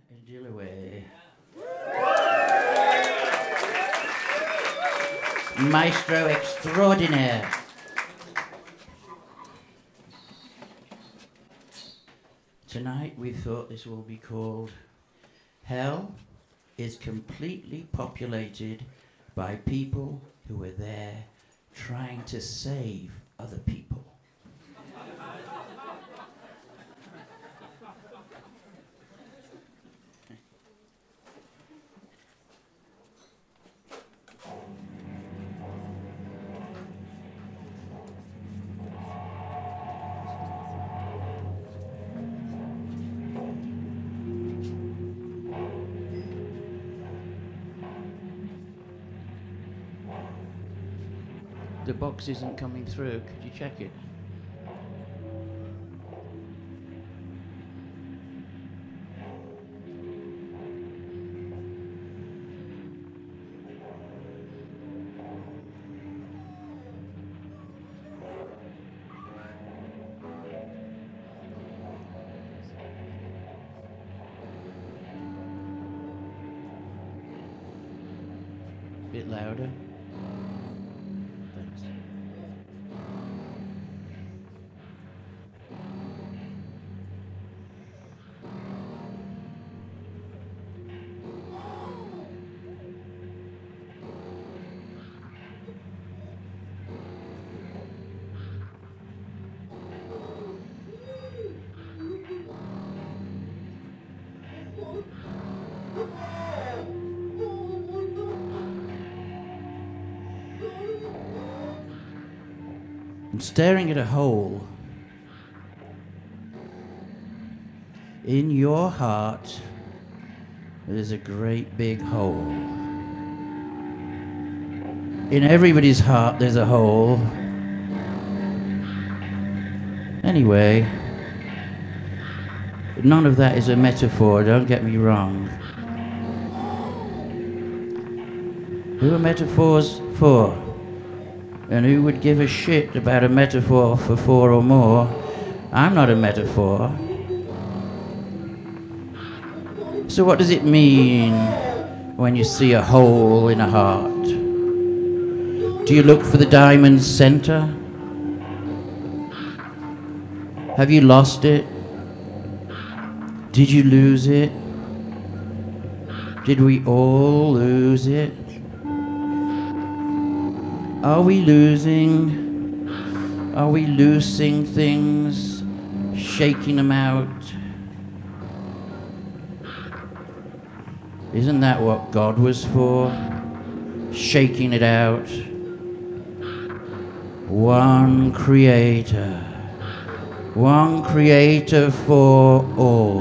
and Dillaway. Maestro extraordinaire. Tonight we thought this will be called Hell is Completely Populated by People who are there trying to save other people. The box isn't coming through. Could you check it? Bit louder. Thanks. I'm staring at a hole. In your heart, there's a great big hole. In everybody's heart, there's a hole. Anyway, none of that is a metaphor, don't get me wrong. Who are metaphors for? And who would give a shit about a metaphor for 4 or more? I'm not a metaphor. So what does it mean when you see a hole in a heart? Do you look for the diamond's center? Have you lost it? Did you lose it? Did we all lose it? Are we losing? Are we loosing things, shaking them out? Isn't that what God was for? Shaking it out. One creator for all.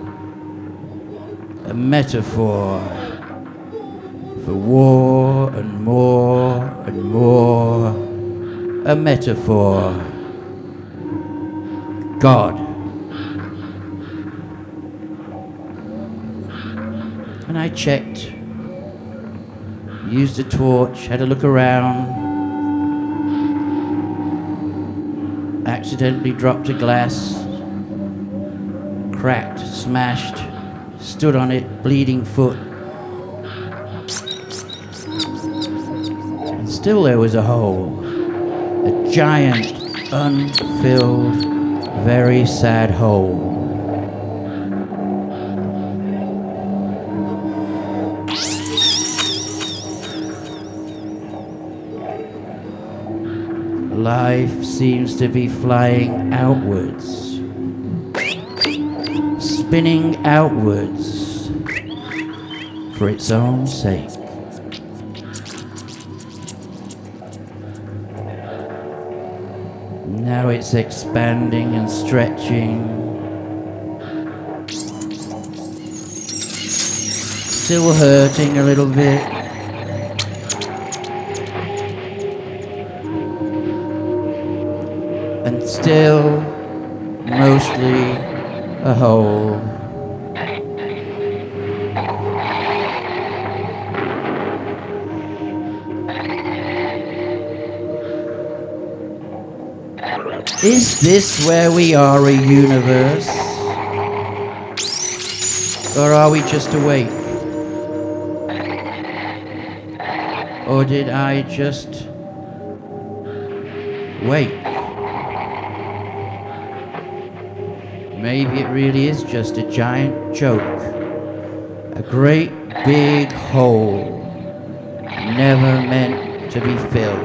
A metaphor for war and more and more. A metaphor. God. And I checked, used a torch, had a look around, accidentally dropped a glass, cracked, smashed, stood on it, bleeding foot. And still there was a hole, a giant, unfilled, very sad hole. Life seems to be flying outwards, spinning outwards for its own sake. Now it's expanding and stretching, still hurting a little bit. And still, mostly, a hole. Is this where we are, a universe? Or are we just awake? Or did I just wait? Maybe it really is just a giant joke. A great big hole, never meant to be filled.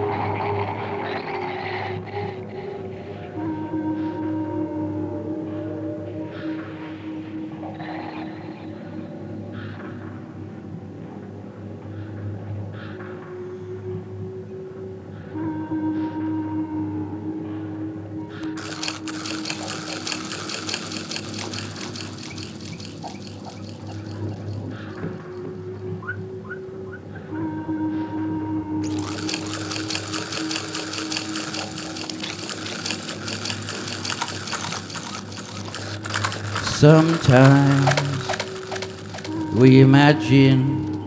Sometimes we imagine,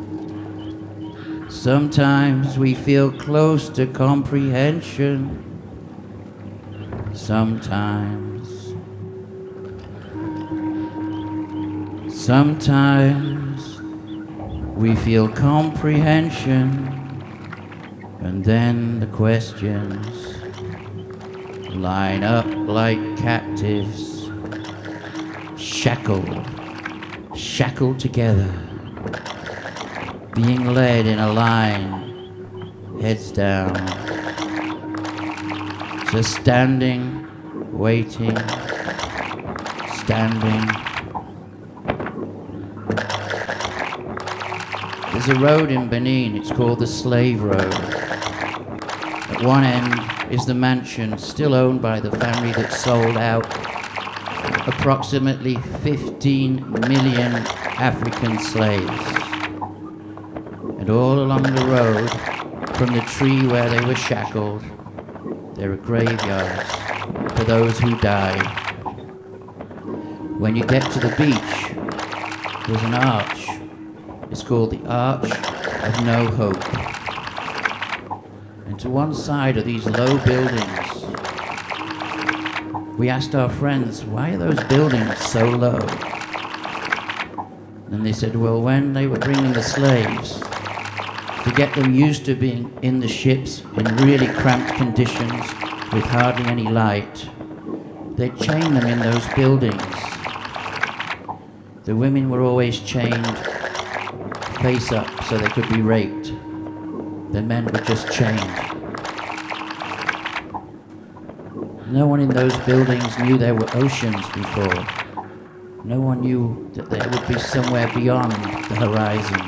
sometimes we feel close to comprehension, sometimes we feel comprehension, and then the questions line up like captives, shackled together, being led in a line, heads down, just standing, waiting, standing. There's a road in Benin, it's called the Slave Road. At one end is the mansion still owned by the family that sold out approximately 15 million African slaves. And all along the road, from the tree where they were shackled, there are graveyards for those who died. When you get to the beach, there's an arch. It's called the Arch of No Hope. And to one side are these low buildings. We asked our friends, why are those buildings so low? And they said, well, when they were bringing the slaves, to get them used to being in the ships in really cramped conditions with hardly any light, they'd chain them in those buildings. The women were always chained face up so they could be raped. The men were just chained. No one in those buildings knew there were oceans before. No one knew that there would be somewhere beyond the horizon.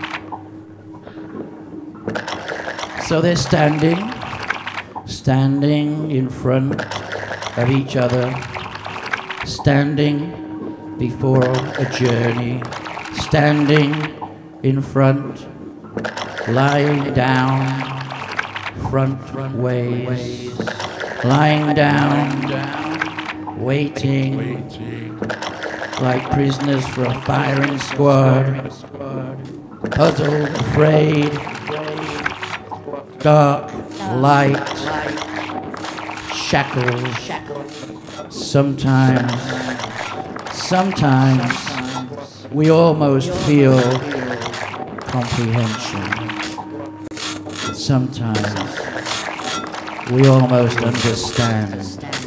So they're standing in front of each other, standing before a journey, standing in front, lying down, front ways, lying down, waiting, like prisoners for a firing squad, puzzled, afraid, dark, light, shackled. Sometimes we almost feel comprehension. Sometimes we almost understand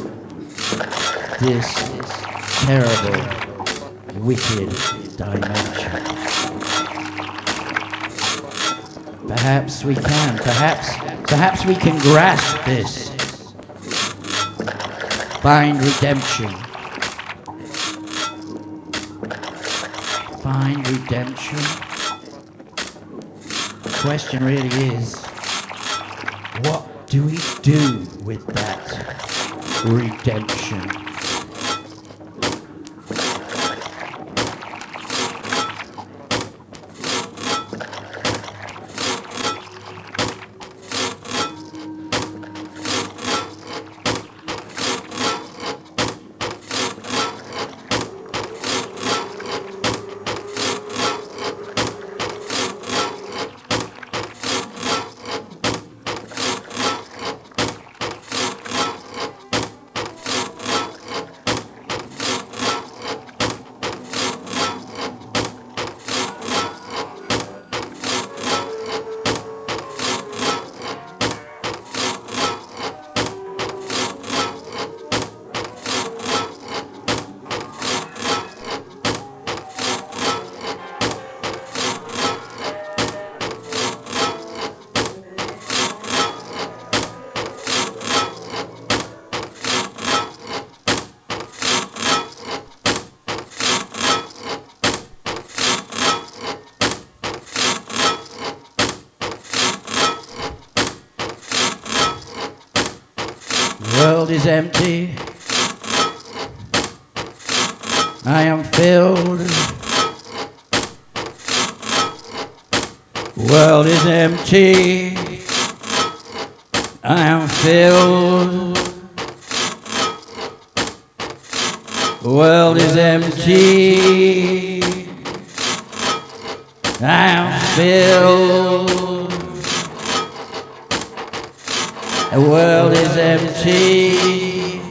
this terrible, wicked dimension. Perhaps we can, perhaps we can grasp this. Find redemption. Find redemption. The question really is, what do we do with that redemption? World is empty. I am filled. World is empty. I am filled. World is empty. I am filled. The world is empty.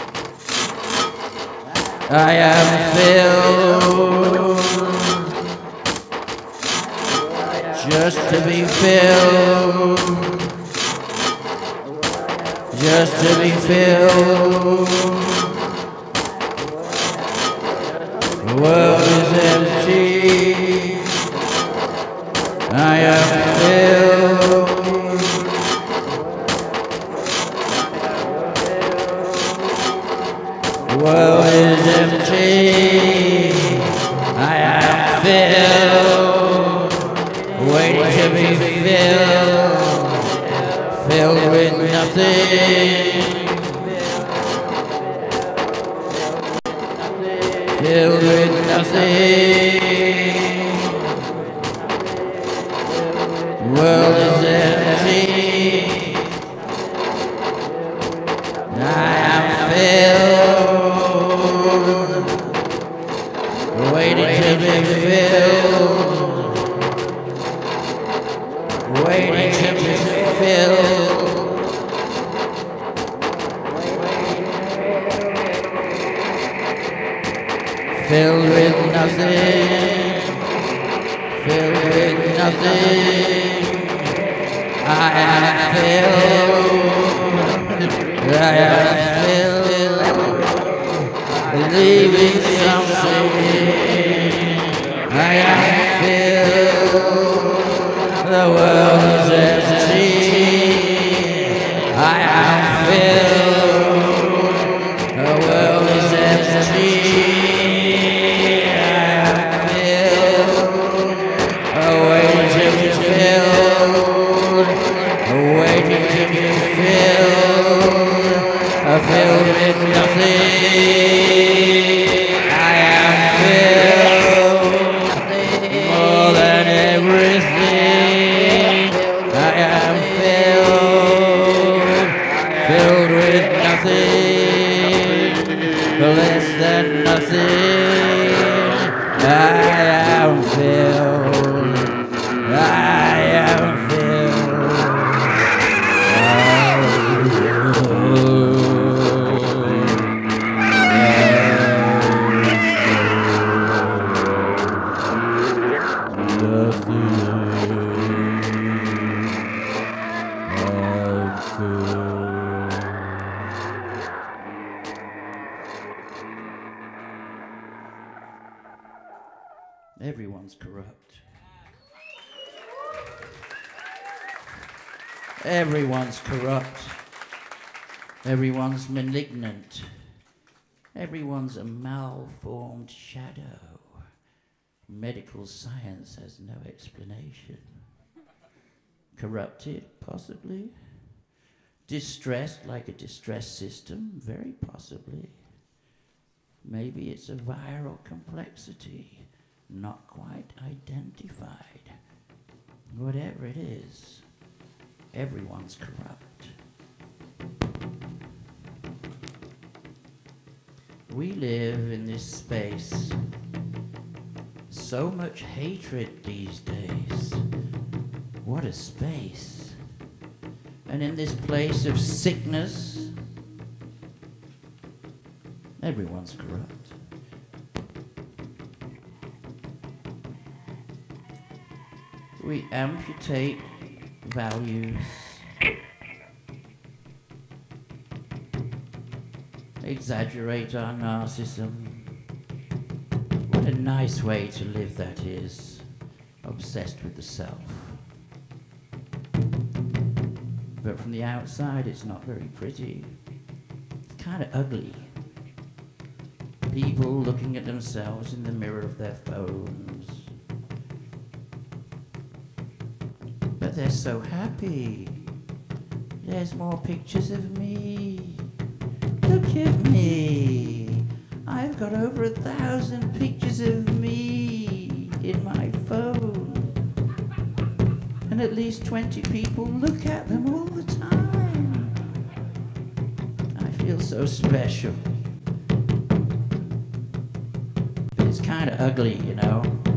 I am filled. Just to be filled. Just to be filled. The world is empty. I am filled. The world is empty. I am filled. Waiting to be filled. Filled with nothing. Filled with nothing. The world is empty. I am filled. Waiting to be filled. Waiting to be filled. Filled with nothing. Filled with nothing. I am filled. I am filled. Believing something. I am filled. The world is empty. I am filled. The world is empty. Filled with nothing. I am filled. More than everything. I am filled. Filled with nothing. Less than nothing. I am filled. I am filled. Everyone's corrupt. Everyone's corrupt. Everyone's malignant. Everyone's a malformed shadow. Medical science has no explanation. Corrupted, possibly. Distressed, like a distress system, very possibly. Maybe it's a viral complexity, not quite identified. Whatever it is, everyone's corrupt. We live in this space. So much hatred these days. What a space. And in this place of sickness, everyone's corrupt. We amputate values, exaggerate our narcissism. What a nice way to live that is, obsessed with the self. But from the outside, it's not very pretty. It's kind of ugly. People looking at themselves in the mirror of their phones. But they're so happy. There's more pictures of me. look at me. I've got over 1,000 pictures of me in my phone. And at least 20 people look at them all the time. I feel so special. But it's kind of ugly, you know.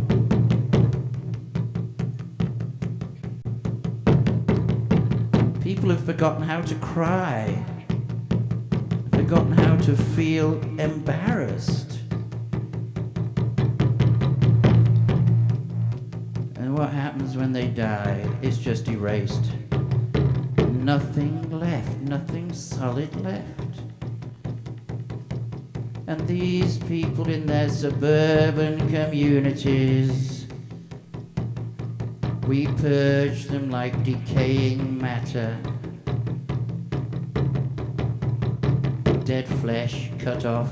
People have forgotten how to cry, forgotten how to feel embarrassed. And what happens when they die is just erased. Nothing left, nothing solid left. And these people in their suburban communities, we purge them like decaying matter. Dead flesh cut off.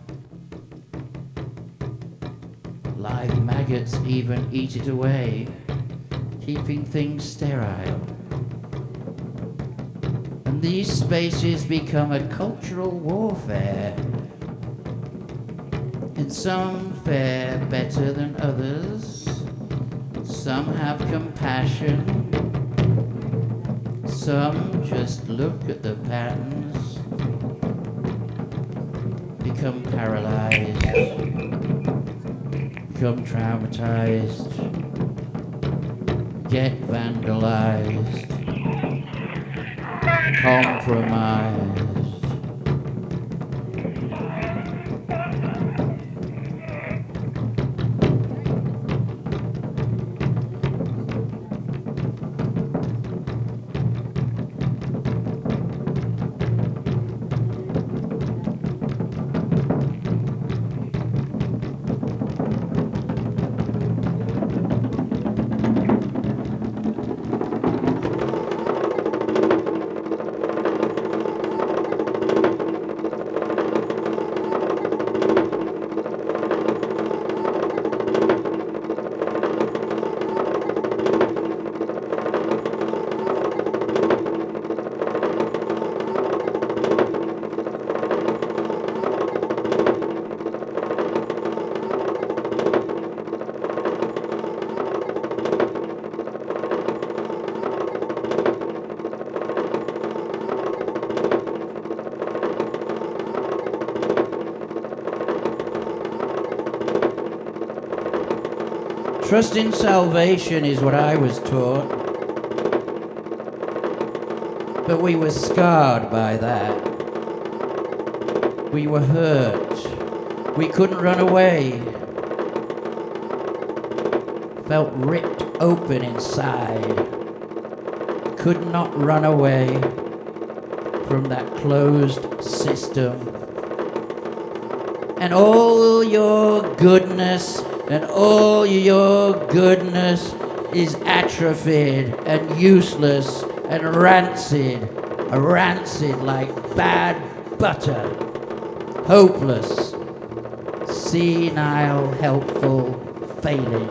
Live maggots even eat it away, keeping things sterile. And these spaces become a cultural warfare. And some fare better than others. Some have compassion. Some just look at the patterns, become paralyzed, become traumatized, get vandalized, compromised. Trust in salvation is what I was taught. But we were scarred by that. We were hurt. We couldn't run away. Felt ripped open inside. Could not run away from that closed system. And all your goodness and all your goodness is atrophied and useless and rancid like bad butter, hopeless, senile, helpful, failing.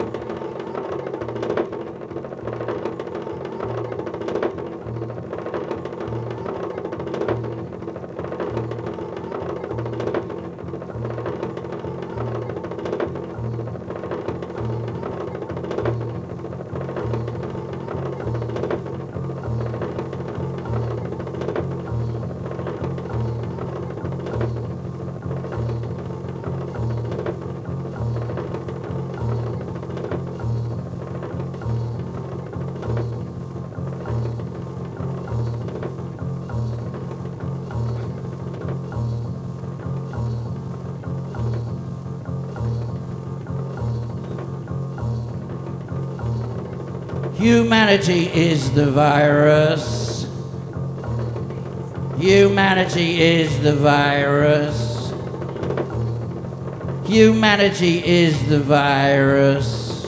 Humanity is the virus. Humanity is the virus. Humanity is the virus.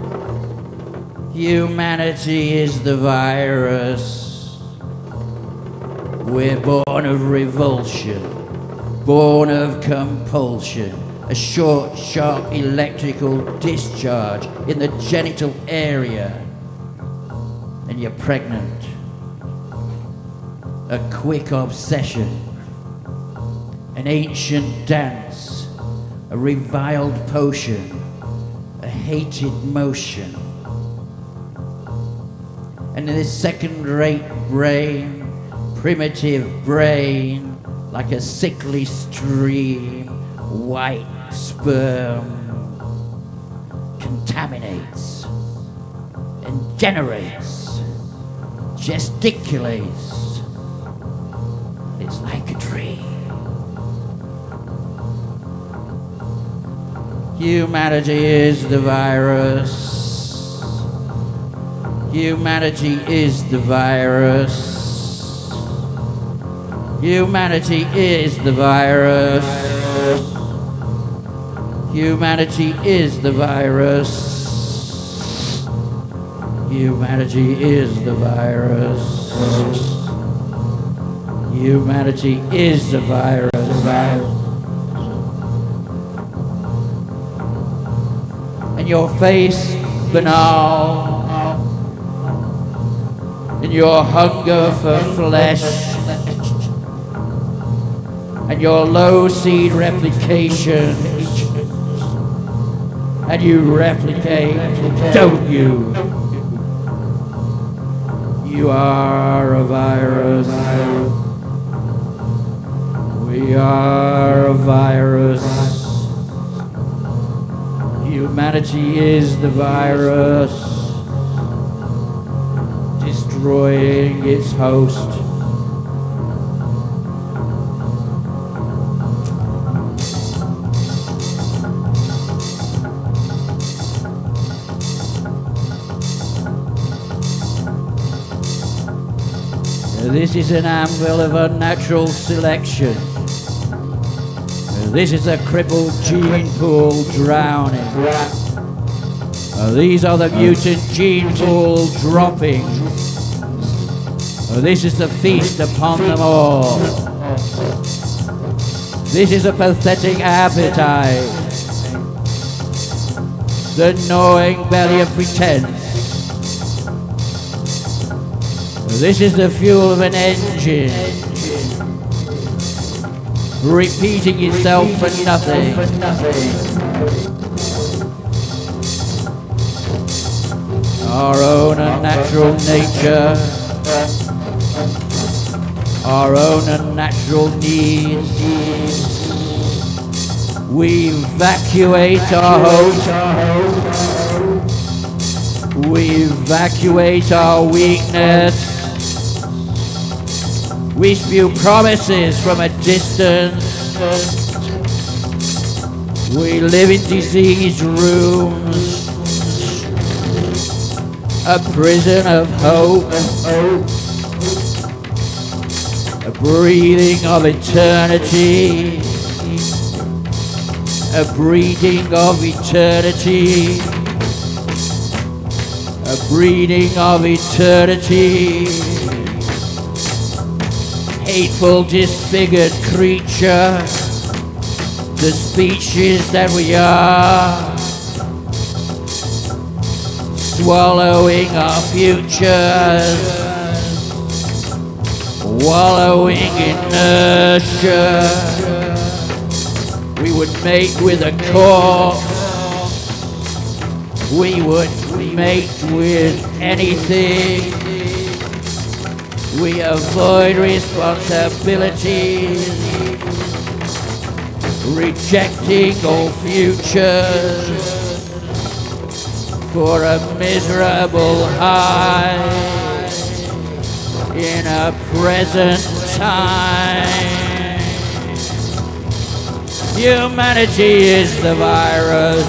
Humanity is the virus. We're born of revulsion, born of compulsion, a short, sharp electrical discharge in the genital area. And you're pregnant. A quick obsession. an ancient dance, a reviled potion, a hated motion. And in this second-rate brain, primitive brain, like a sickly stream, white sperm contaminates and generates, gesticulates. It's like a dream. Humanity is the virus. Humanity is the virus. Humanity is the virus. Humanity is the virus. Humanity is the virus. Humanity is the virus. And your face banal, and your hunger for flesh, and your low seed replication, and you replicate, don't you? You are a virus. We are a virus. Humanity is the virus, destroying its host. This is an anvil of unnatural selection. This is a crippled gene pool drowning. These are the mutant gene pool droppings. This is the feast upon them all. This is a pathetic appetite. The gnawing belly of pretense. This is the fuel of an engine, repeating itself for nothing. Our own unnatural nature, our own unnatural needs. We evacuate our hope. We evacuate our weakness. We spew promises from a distance. We live in diseased rooms, a prison of hope, a breathing of eternity, a breeding of eternity, a breeding of eternity. Hateful, disfigured creature, the species that we are, swallowing our futures, wallowing in inertia. We would mate with a corpse. We would mate with anything. We avoid responsibility, rejecting all futures for a miserable high in a present time. Humanity is the virus.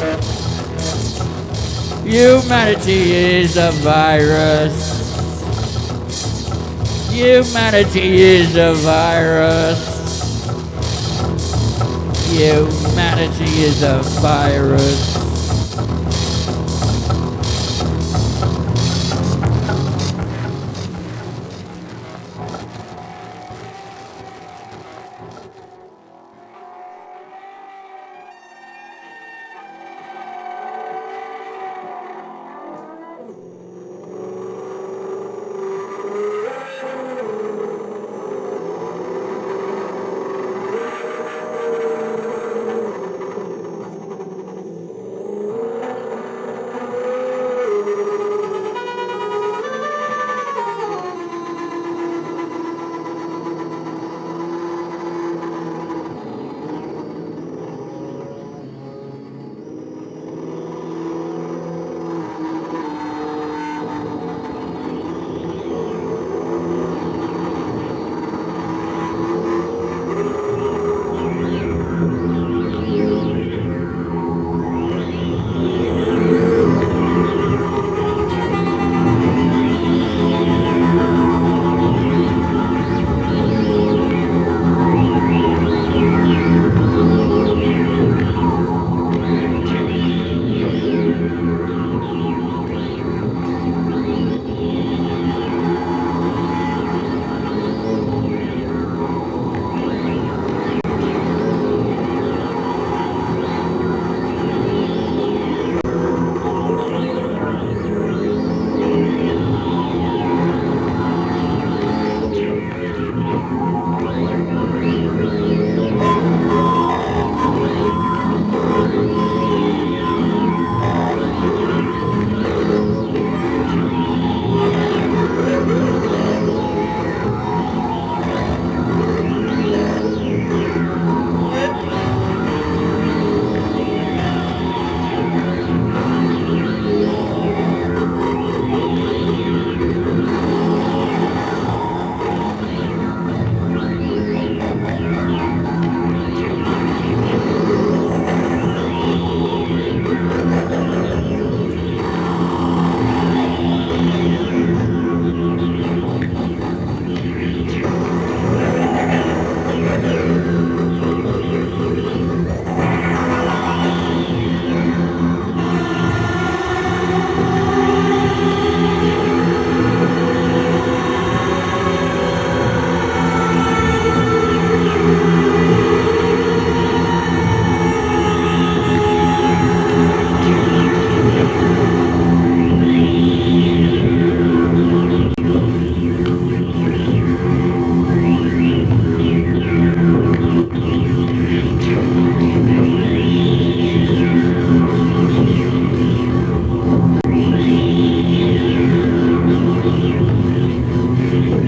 Humanity is a virus. Humanity is a virus. Humanity is a virus.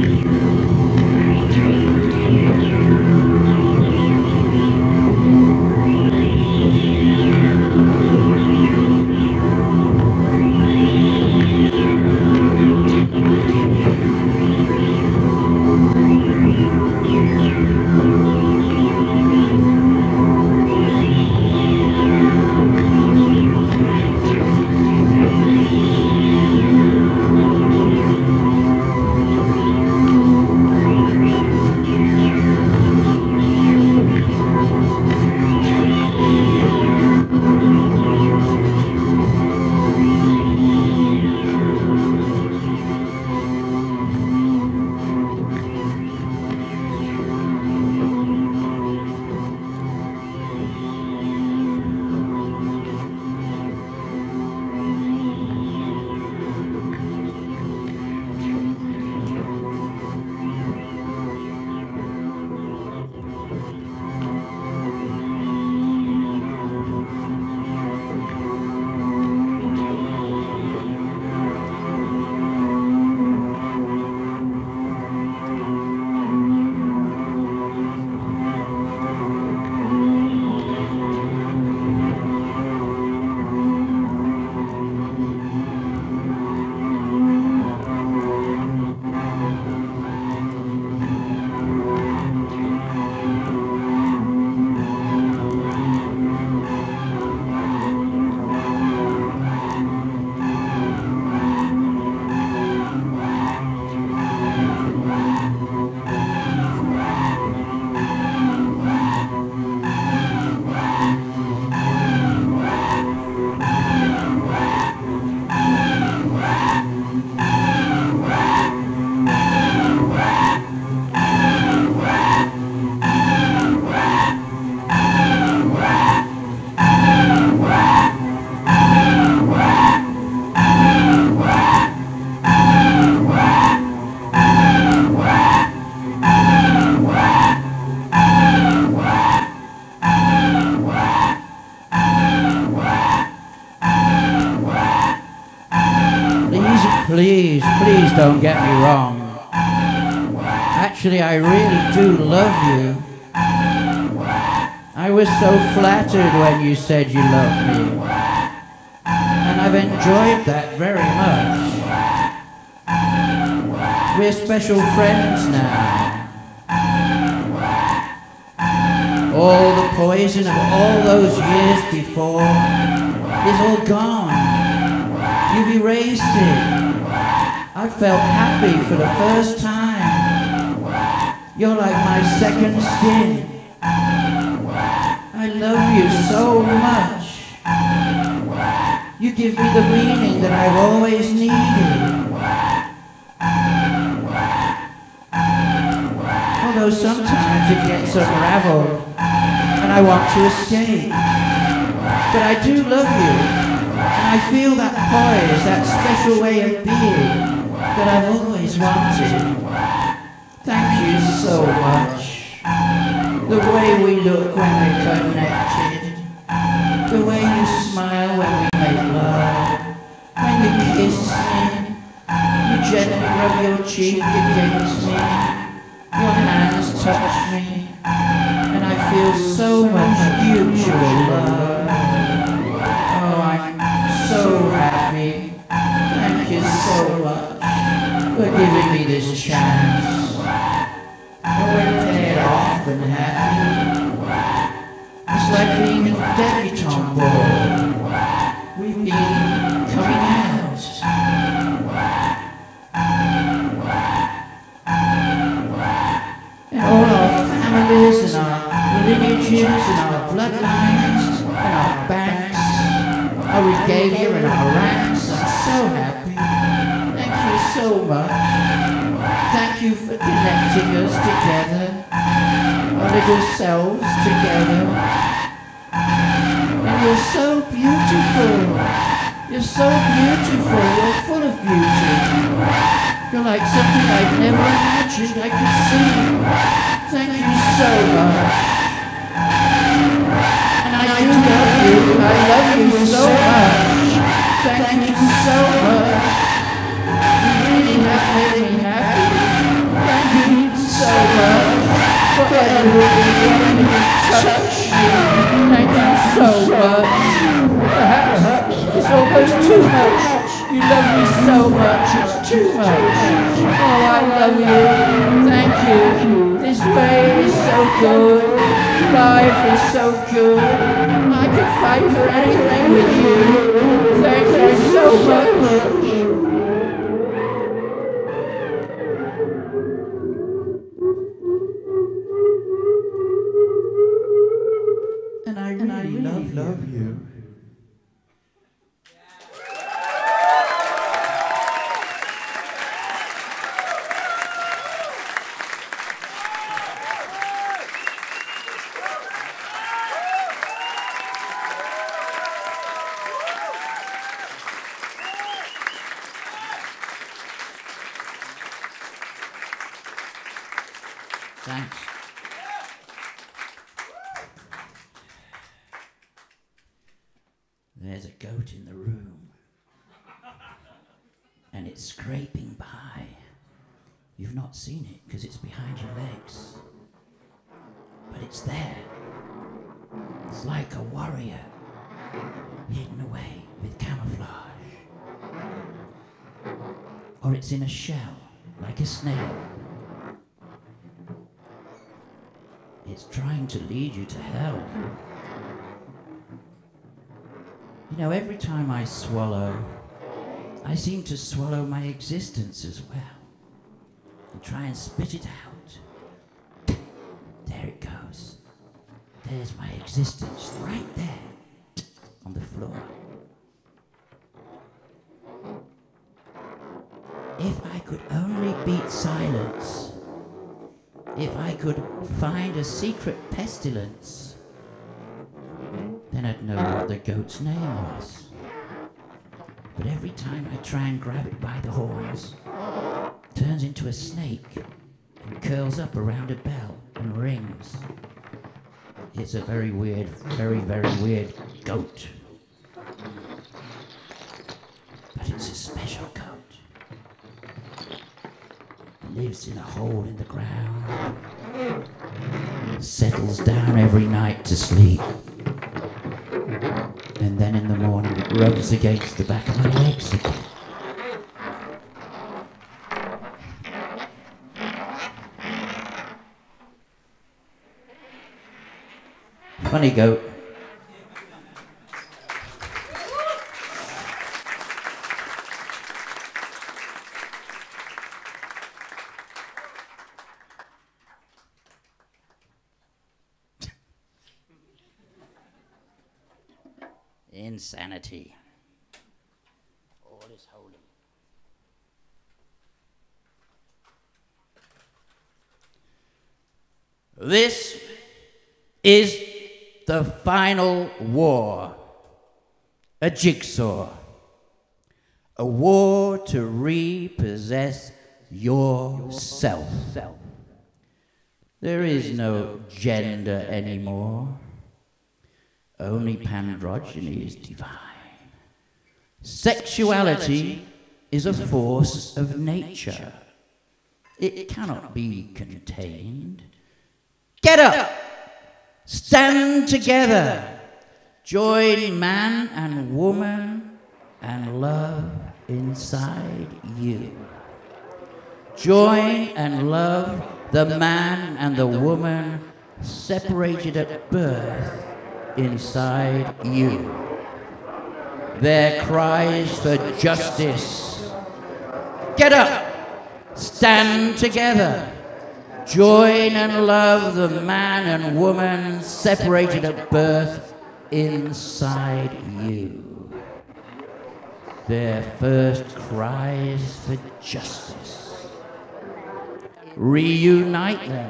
Please, please don't get me wrong. Actually, I really do love you. I was so flattered when you said you loved me. And I've enjoyed that very much. We're special friends now. All the poison of all those years before is all gone. You've erased it. I felt happy for the first time. You're like my second skin. I love you so much. You give me the meaning that I've always needed. Although sometimes it gets unraveled and I want to escape. But I do love you. And I feel that poise, that special way of being that I've always wanted. Thank you so much. The way we look when we're connected. The way you smile when we make love. When you kiss me. You gently rub your cheek against me. Your hands touch me. And I feel so much mutual love. Oh, I'm so happy. Thank you so much for giving me this chance. Oh, we're paired off and happy. It's like being a debutante ball. We've been coming out. And all our families and our lineages and our bloodlines and our banks, our regalia and our ranks. I'm so happy. Thank you so much. Thank you for connecting us together, our little selves together. And you're so beautiful. You're so beautiful. You're full of beauty. You're like something I've never imagined I could see. Thank you so much. And I do love you. I love you so much. Thank you so much. You really have made me happy. touch you. Thank you so much. Perhaps it's almost too much. You love me so much, it's too much. Oh, I love you. Thank you. This way is so good. Life is so good. I could fight for anything with you. Thank you so much. And I really love you. Thanks. There's a goat in the room, and it's scraping by. You've not seen it because it's behind your legs, but it's there. It's like a warrior hidden away with camouflage, or it's in a shell like a snail. It's trying to lead you to hell. You know, every time I swallow, I seem to swallow my existence as well. And try and spit it out. There it goes. There's my existence right there on the floor. If I could only beat silence, if I could find a secret pestilence, then I'd know what the goat's name was. But every time I try and grab it by the horns, it turns into a snake and curls up around a bell and rings. It's a very weird, very, very weird goat. But it's a special goat. Lives in a hole in the ground, settles down every night to sleep, and then in the morning it rubs against the back of my legs again. Funny goat. Insanity. All is holy. This is the final war. A jigsaw. A war to repossess yourself. There is no gender anymore. Only androgyny is divine. Sexuality is a force of nature. It cannot be contained. Get up! Stand together! Join man and woman and love inside you. Join and love the man and the woman separated at birth inside you. Their cries for justice. Get up! Stand together! Join and love the man and woman separated at birth inside you. Their first cries for justice. Reunite them.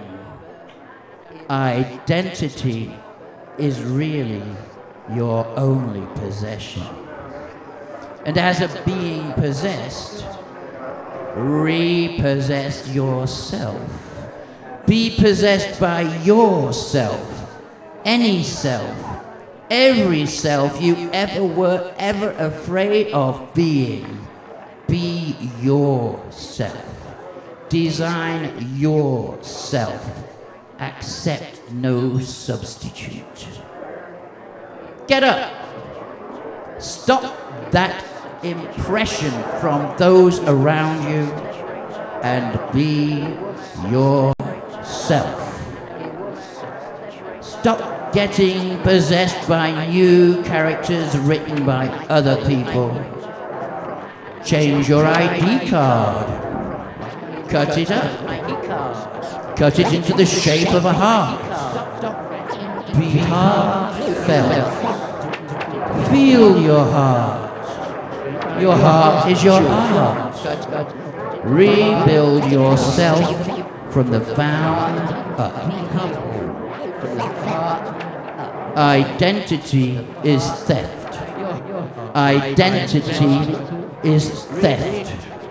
Identity is really your only possession. And as a being possessed, repossess yourself. Be possessed by yourself, any self, every self you ever were ever afraid of being. Be yourself. Design yourself. accept no substitute. Get up. Stop that impression from those around you and be yourself. Stop getting possessed by new characters written by other people. Change your ID card. Cut it up. Cut it into the shape of a heart. Be heartfelt. Feel your heart. Your heart is your heart. Rebuild yourself from the ground up. Identity is theft. Identity is theft.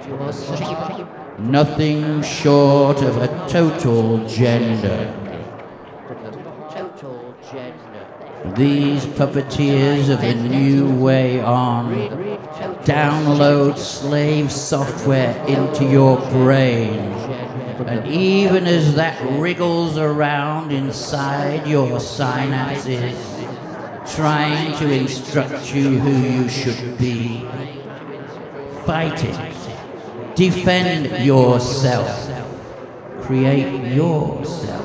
Nothing short of a total gender. These puppeteers of a new way on download slave software into your brain, and even as that wriggles around inside your synapses, trying to instruct you who you should be, fight it. Defend yourself. Create yourself.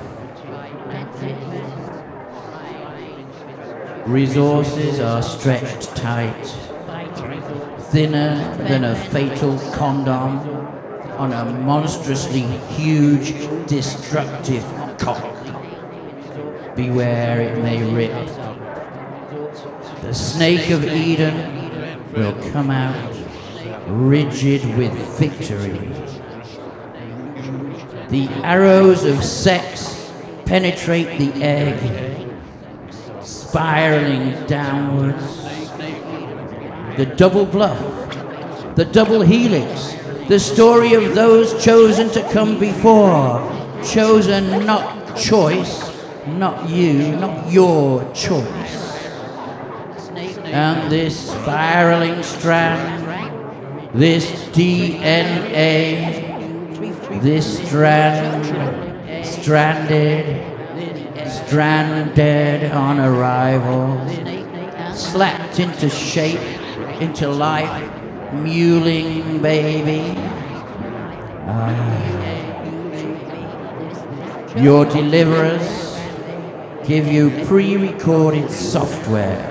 Resources are stretched tight, thinner than a fatal condom on a monstrously huge, destructive cock. Beware it may rip. The snake of Eden will come out rigid with victory. The arrows of sex penetrate the egg, spiraling downwards. The double bluff, the double helix, the story of those chosen to come before, chosen not choice, not you, not your choice. And this spiraling strand, this DNA, this strand, stranded on arrival, slapped into shape, into life, mewling baby. Your deliverers give you pre-recorded software,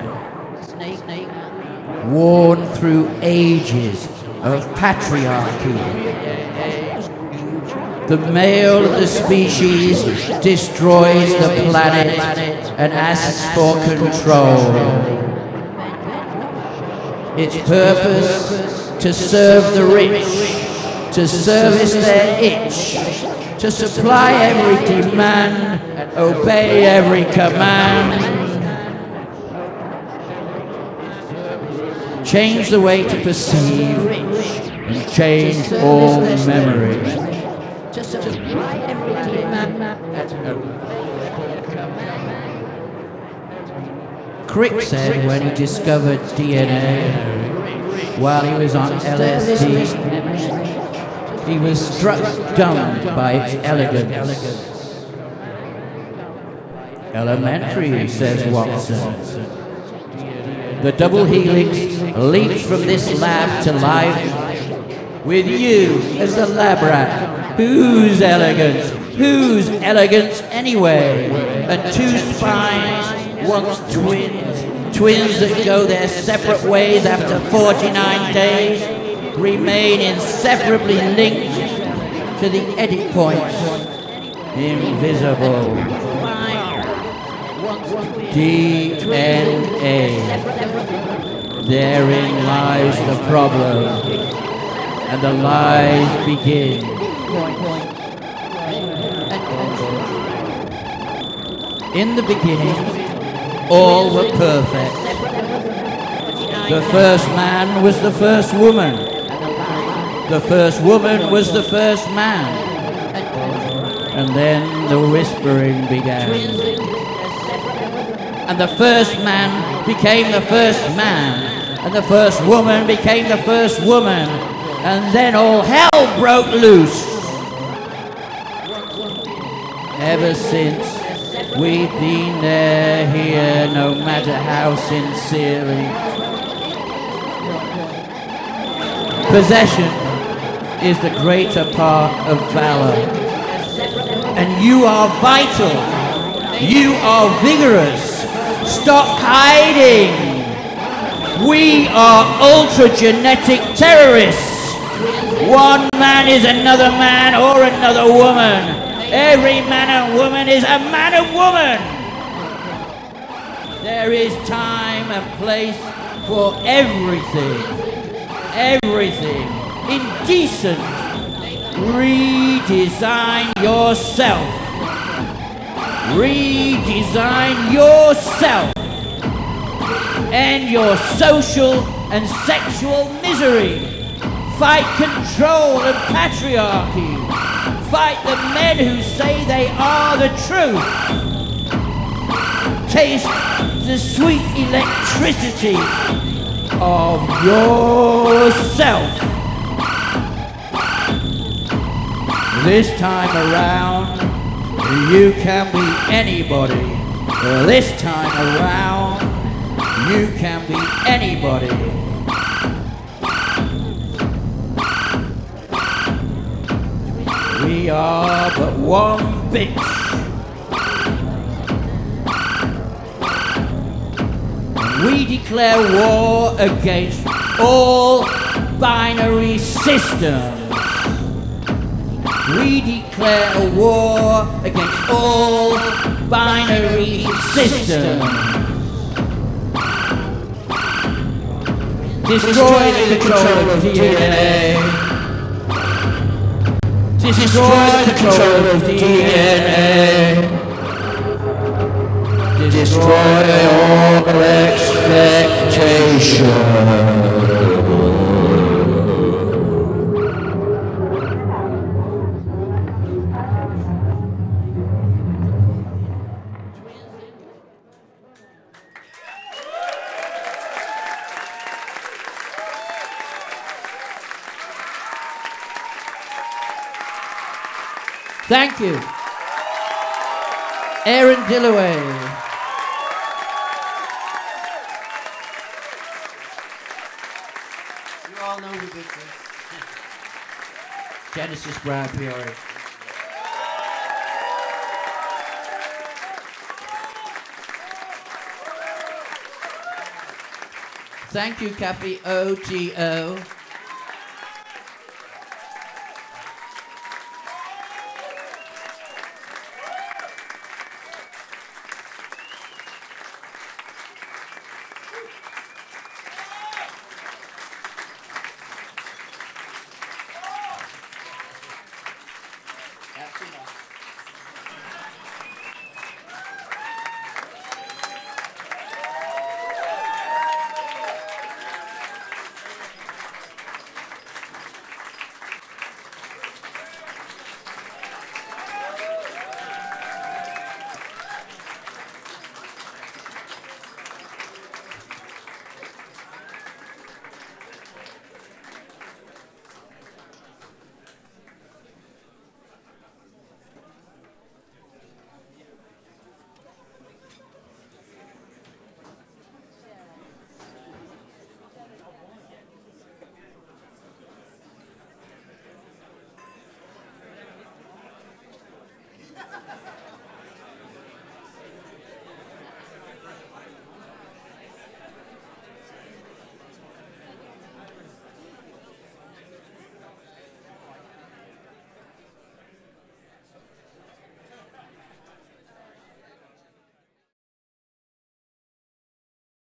worn through ages of patriarchy. The male of the species destroys the planet and asks for control. Its purpose, to serve the rich, to service their itch, to supply every demand, obey every command. Change the way to perceive and change all memory. Crick said when he discovered DNA while he was on LSD, he was struck dumb by its elegance. Elementary, says Watson. The double helix leaps from this lab to life with you as the lab rat. Whose elegance? Whose elegance anyway? And two spines, once twins, twins that go their separate ways after 49 days, remain inseparably linked to the edit points, invisible. DNA. Therein lies the problem, and the lies begin. In the beginning, all were perfect. The first man was the first woman. The first woman was the first man. And then the whispering began. And the first man became the first man. And the first woman became the first woman. And then all hell broke loose. ever since we've been there, here, no matter how sincerely. Possession is the greater part of valor. And you are vital. You are vigorous. Stop hiding. We are ultra-genetic terrorists. One man is another man or another woman. Every man and woman is a man and woman. There is time and place for everything. Everything. Indecent. Redesign yourself. Redesign yourself. End your social and sexual misery. Fight control and patriarchy. Fight the men who say they are the truth. Taste the sweet electricity of yourself. This time around, you can be anybody. This time around, you can be anybody. We are but one bitch. We declare war against all binary systems. We declare a war against all binary systems. Destroy the control of DNA. Destroy the control of DNA. Destroy all expectation. Thank you. Aaron Dillaway. You all know who this is. Genesis Brown, Peoria. Thank you, Kathy OTO.